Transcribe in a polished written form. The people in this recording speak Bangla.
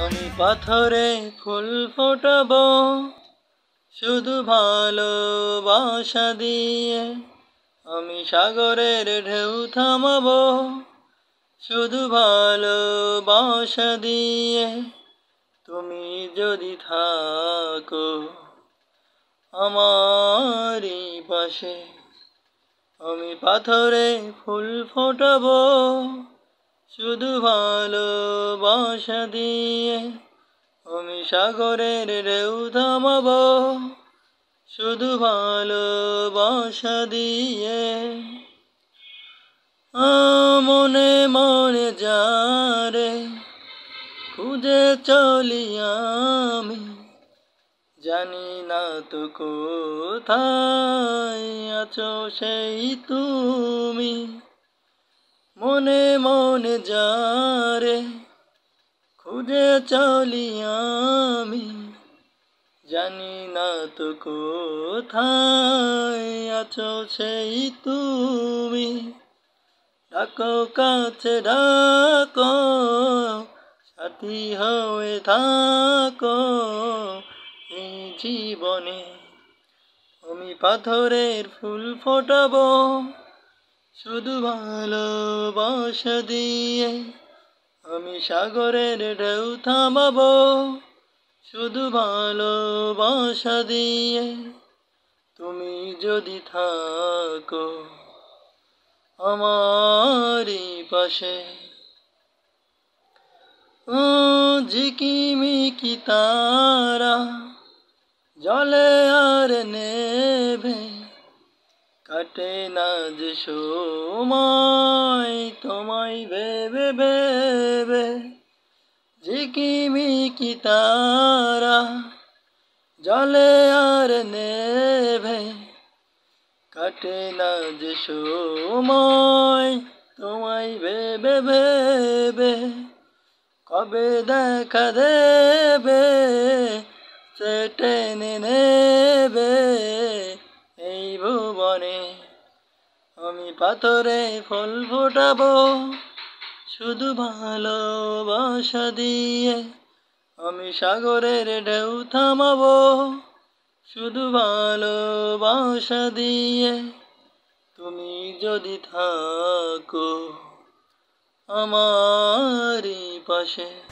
আমি পাথরে ফুল ফোটাবো শুধু ভালোবাসা দিয়ে। আমি সাগরের ঢেউ থামাবো শুধু ভালোবাসা দিয়ে। তুমি যদি থাকো আমারই পাশে, আমি পাথরে ফুল ফোটাবো শুধু ভালোবাসা দিয়ে। আমি সাগরের ঢেউ থামাবো শুধু ভালোবাসা দিয়ে। মনে মনে যারে খুঁজে চলি আমি, জানি না তো কোথায় আছো সেই তুমি। মনে মনে যারে খুঁজে চলি আমি, জানি না তো কোথায় আছো সেই তুমি। ডাকো কাছে ডাকো, সাথী হয়ে থাকো এই জীবনে। আমি পাথরের ফুল ফোটাবো শুধু ভালোবাসা দিয়ে। আমি সাগরের ঢেউ থামাবো শুধু ভালোবাসা দিয়ে। তুমি যদি থাকো আমারই পাশে। ঝিকিমিকি তারা জলে আর নেভে, কাটে না যে সময় তোমায় ভেবে ভেবে। ঝিকিমিকি তারা জলে আর নেভে, কাটে না যে সময় তোমায় ভেবে ভেবে। কবে দেখা দেবে সে টেনে নেবে এই ভুবনে। আমি পাথরে ফুল ফোটাবো শুধু ভালোবাসা দিয়ে। আমি সাগরের ঢেউ থামাবো শুধু ভালোবাসা দিয়ে। তুমি যদি থাকো আমারই পাশে।